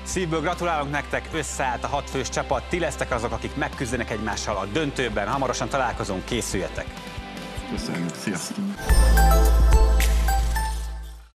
Szívből gratulálunk nektek, összeállt a 6 fős csapat, ti lesztek azok, akik megküzdenek egymással a döntőben. Hamarosan találkozunk, készüljetek! Köszönjük, sziasztok!